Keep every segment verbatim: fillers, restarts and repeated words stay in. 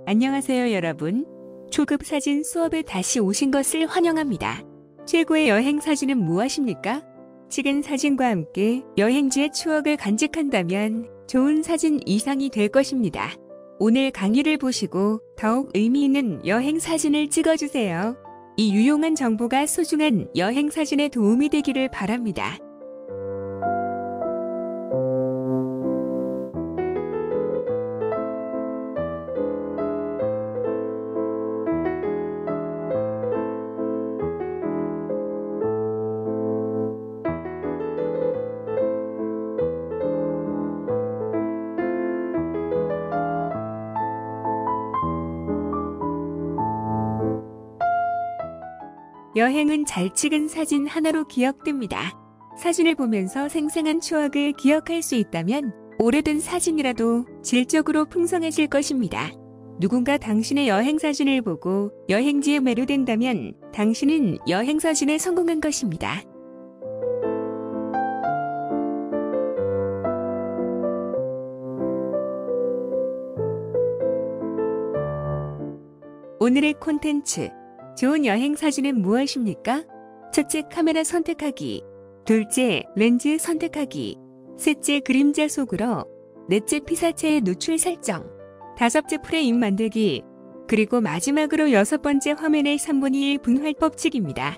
안녕하세요 여러분. 초급 사진 수업에 다시 오신 것을 환영합니다. 최고의 여행 사진은 무엇입니까? 찍은 사진과 함께 여행지의 추억을 간직한다면 좋은 사진 이상이 될 것입니다. 오늘 강의를 보시고 더욱 의미 있는 여행 사진을 찍어주세요. 이 유용한 정보가 소중한 여행 사진에 도움이 되기를 바랍니다. 여행은 잘 찍은 사진 하나로 기억됩니다. 사진을 보면서 생생한 추억을 기억할 수 있다면 오래된 사진이라도 질적으로 풍성해질 것입니다. 누군가 당신의 여행 사진을 보고 여행지에 매료된다면 당신은 여행 사진에 성공한 것입니다. 오늘의 콘텐츠. 좋은 여행 사진은 무엇입니까? 첫째, 카메라 선택하기. 둘째, 렌즈 선택하기. 셋째, 그림자 속으로. 넷째, 피사체의 노출 설정. 다섯째, 프레임 만들기. 그리고 마지막으로 여섯 번째, 화면의 삼분의 일 분할 법칙입니다.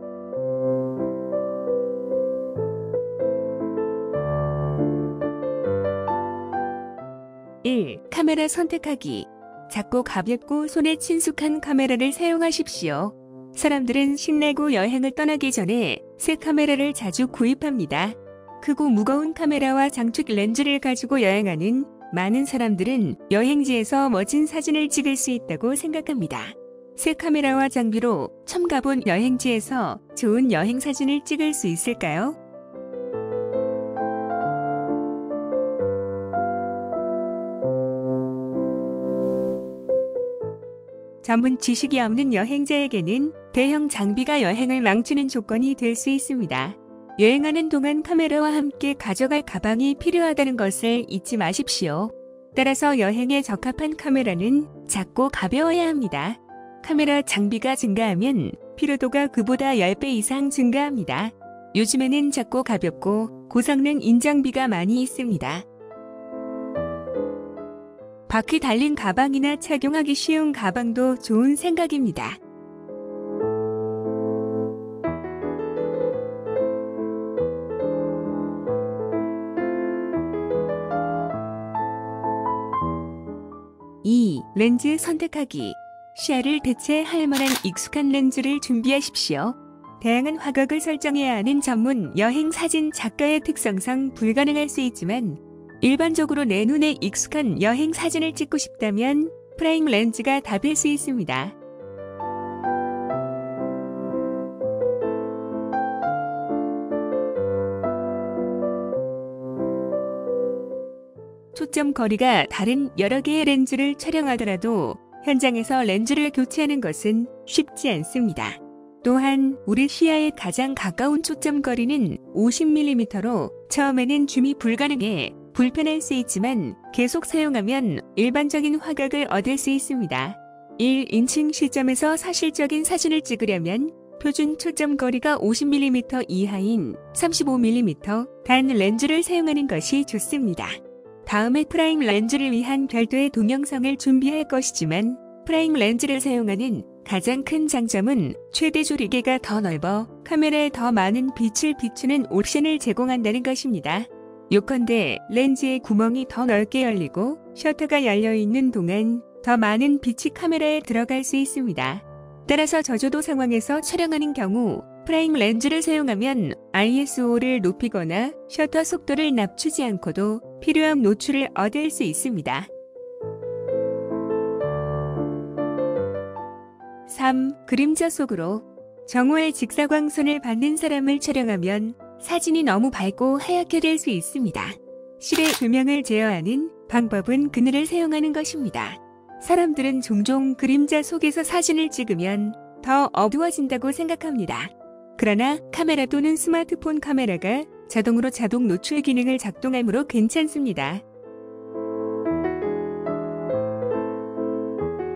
일. 카메라 선택하기. 작고 가볍고 손에 친숙한 카메라를 사용하십시오. 사람들은 신나고 여행을 떠나기 전에 새 카메라를 자주 구입합니다. 크고 무거운 카메라와 장축 렌즈를 가지고 여행하는 많은 사람들은 여행지에서 멋진 사진을 찍을 수 있다고 생각합니다. 새 카메라와 장비로 처음 가본 여행지에서 좋은 여행 사진을 찍을 수 있을까요? 전문 지식이 없는 여행자에게는 대형 장비가 여행을 망치는 조건이 될 수 있습니다. 여행하는 동안 카메라와 함께 가져갈 가방이 필요하다는 것을 잊지 마십시오. 따라서 여행에 적합한 카메라는 작고 가벼워야 합니다. 카메라 장비가 증가하면 피로도가 그보다 십 배 이상 증가합니다. 요즘에는 작고 가볍고 고성능 인장비가 많이 있습니다. 바퀴 달린 가방이나 착용하기 쉬운 가방도 좋은 생각입니다. 이. 렌즈 선택하기. 시야를 대체할 만한 익숙한 렌즈를 준비하십시오. 다양한 화각을 설정해야 하는 전문 여행 사진 작가의 특성상 불가능할 수 있지만 일반적으로 내 눈에 익숙한 여행 사진을 찍고 싶다면 프라임 렌즈가 답일 수 있습니다. 초점 거리가 다른 여러 개의 렌즈를 촬영하더라도 현장에서 렌즈를 교체하는 것은 쉽지 않습니다. 또한 우리 시야에 가장 가까운 초점 거리는 오십 밀리미터로 처음에는 줌이 불가능해 불편할 수 있지만 계속 사용하면 일반적인 화각을 얻을 수 있습니다. 일 인칭 시점에서 사실적인 사진을 찍으려면 표준 초점 거리가 오십 밀리미터 이하인 삼십오 밀리미터 단 렌즈를 사용하는 것이 좋습니다. 다음에 프라임 렌즈를 위한 별도의 동영상을 준비할 것이지만 프라임 렌즈를 사용하는 가장 큰 장점은 최대 조리개가 더 넓어 카메라에 더 많은 빛을 비추는 옵션을 제공한다는 것입니다. 요컨대 렌즈의 구멍이 더 넓게 열리고 셔터가 열려있는 동안 더 많은 빛이 카메라에 들어갈 수 있습니다. 따라서 저조도 상황에서 촬영하는 경우 프라임 렌즈를 사용하면 아이에스오를 높이거나 셔터 속도를 낮추지 않고도 필요한 노출을 얻을 수 있습니다. 삼. 그림자 속으로. 정오의 직사광선을 받는 사람을 촬영하면 사진이 너무 밝고 하얗게 될 수 있습니다. 실의 조명을 제어하는 방법은 그늘을 사용하는 것입니다. 사람들은 종종 그림자 속에서 사진을 찍으면 더 어두워진다고 생각합니다. 그러나 카메라 또는 스마트폰 카메라가 자동으로 자동 노출 기능을 작동하므로 괜찮습니다.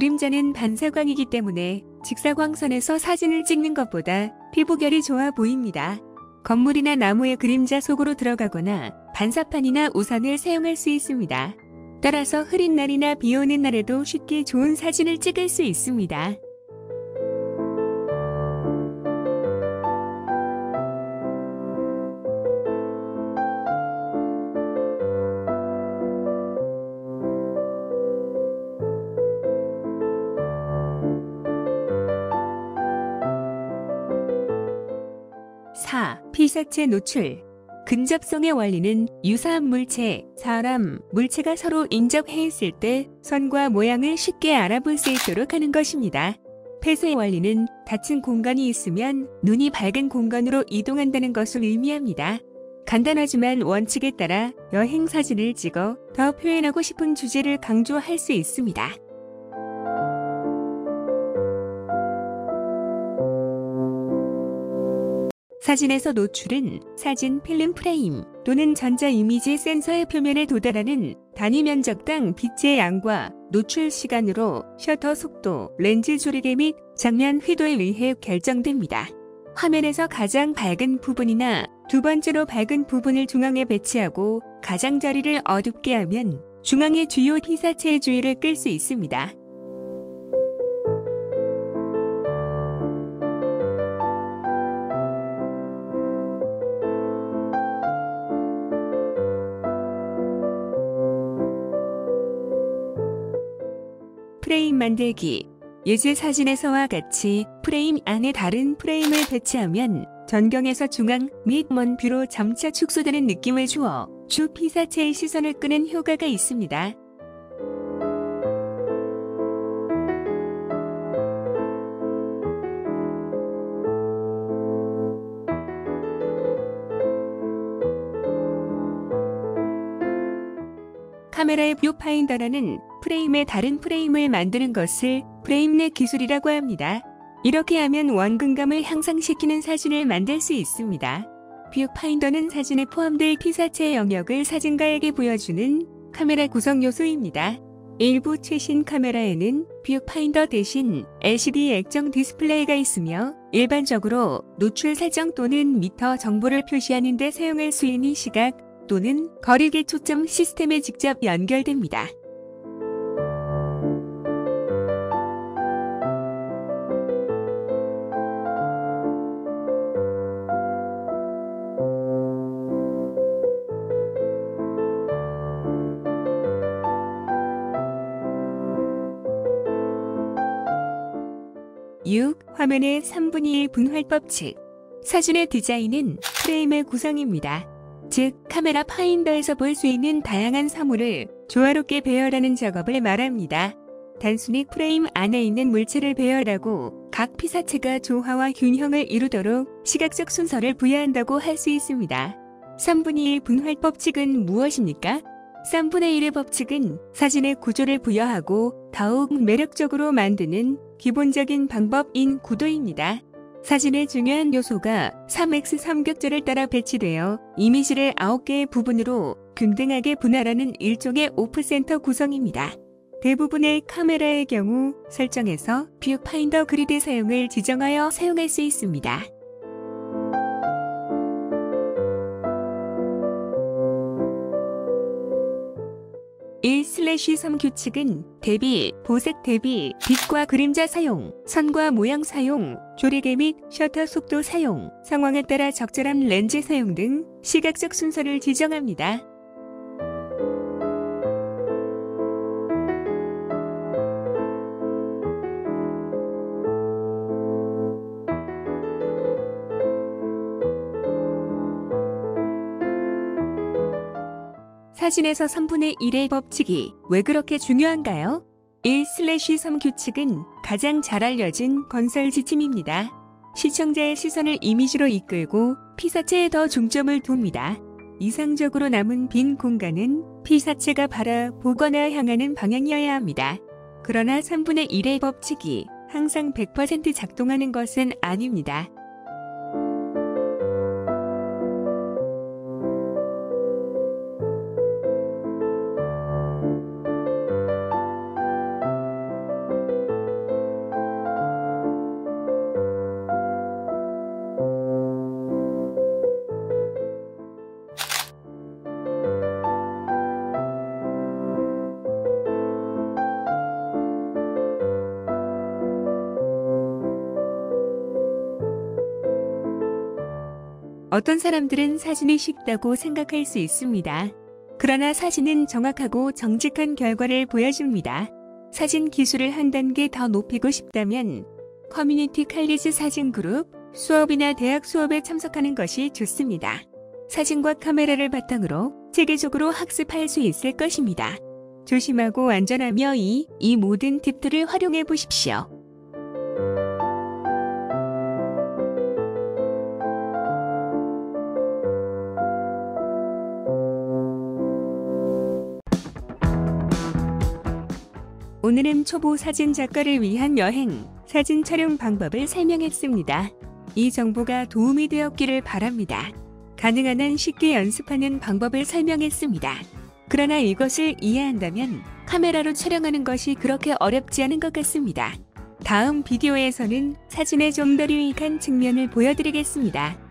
그림자는 반사광이기 때문에 직사광선에서 사진을 찍는 것보다 피부결이 좋아 보입니다. 건물이나 나무의 그림자 속으로 들어가거나 반사판이나 우산을 사용할 수 있습니다. 따라서 흐린 날이나 비 오는 날에도 쉽게 좋은 사진을 찍을 수 있습니다. 사. 피사체 노출. 근접성의 원리는 유사한 물체, 사람, 물체가 서로 인접해 있을 때 선과 모양을 쉽게 알아볼 수 있도록 하는 것입니다. 폐쇄의 원리는 닫힌 공간이 있으면 눈이 밝은 공간으로 이동한다는 것을 의미합니다. 간단하지만 원칙에 따라 여행 사진을 찍어 더 표현하고 싶은 주제를 강조할 수 있습니다. 사진에서 노출은 사진 필름 프레임 또는 전자 이미지 센서의 표면에 도달하는 단위 면적당 빛의 양과 노출 시간으로 셔터 속도, 렌즈 조리개 및 장면 휘도에 의해 결정됩니다. 화면에서 가장 밝은 부분이나 두 번째로 밝은 부분을 중앙에 배치하고 가장자리를 어둡게 하면 중앙의 주요 피사체의 주의를 끌 수 있습니다. 프레임 만들기. 예제 사진에서와 같이 프레임 안에 다른 프레임을 배치하면 전경에서 중앙 및 먼 뷰로 점차 축소되는 느낌을 주어 주 피사체의 시선을 끄는 효과가 있습니다. 카메라의 뷰파인더라는 프레임의 다른 프레임을 만드는 것을 프레임넷 기술이라고 합니다. 이렇게 하면 원근감을 향상시키는 사진을 만들 수 있습니다. 뷰파인더는 사진에 포함될 피사체의 영역을 사진가에게 보여주는 카메라 구성 요소입니다. 일부 최신 카메라에는 뷰파인더 대신 엘시디 액정 디스플레이가 있으며 일반적으로 노출 설정 또는 미터 정보를 표시하는 데 사용할 수 있는 시각 또는 거리계 초점 시스템에 직접 연결됩니다. 육. 화면의 삼분의 일 분할 법칙. 사진의 디자인은 프레임의 구성입니다. 즉, 카메라 파인더에서 볼 수 있는 다양한 사물을 조화롭게 배열하는 작업을 말합니다. 단순히 프레임 안에 있는 물체를 배열하고 각 피사체가 조화와 균형을 이루도록 시각적 순서를 부여한다고 할 수 있습니다. 삼분의 일 분할 법칙은 무엇입니까? 삼분의 일의 법칙은 사진의 구조를 부여하고 더욱 매력적으로 만드는 기본적인 방법인 구도입니다. 사진의 중요한 요소가 삼 엑스 삼격자를 따라 배치되어 이미지를 아홉 개의 부분으로 균등하게 분할하는 일종의 오프센터 구성입니다. 대부분의 카메라의 경우 설정에서 뷰파인더 그리드 사용을 지정하여 사용할 수 있습니다. 일 슬래시 삼 규칙은 대비, 보색 대비, 빛과 그림자 사용, 선과 모양 사용, 조리개 및 셔터 속도 사용, 상황에 따라 적절한 렌즈 사용 등 시각적 순서를 지정합니다. 사진에서 삼분의 일의 법칙이 왜 그렇게 중요한가요? 일 슬래시 삼 규칙은 가장 잘 알려진 건설 지침입니다. 시청자의 시선을 이미지로 이끌고 피사체에 더 중점을 둡니다. 이상적으로 남은 빈 공간은 피사체가 바라보거나 향하는 방향이어야 합니다. 그러나 삼분의 일의 법칙이 항상 백 퍼센트 작동하는 것은 아닙니다. 어떤 사람들은 사진이 쉽다고 생각할 수 있습니다. 그러나 사진은 정확하고 정직한 결과를 보여줍니다. 사진 기술을 한 단계 더 높이고 싶다면 커뮤니티 칼리지 사진 그룹, 수업이나 대학 수업에 참석하는 것이 좋습니다. 사진과 카메라를 바탕으로 체계적으로 학습할 수 있을 것입니다. 조심하고 안전하며 이, 이 모든 팁들을 활용해 보십시오. 오늘은 초보 사진 작가를 위한 여행, 사진 촬영 방법을 설명했습니다. 이 정보가 도움이 되었기를 바랍니다. 가능한 한 쉽게 연습하는 방법을 설명했습니다. 그러나 이것을 이해한다면 카메라로 촬영하는 것이 그렇게 어렵지 않은 것 같습니다. 다음 비디오에서는 사진의 좀 더 유익한 측면을 보여드리겠습니다.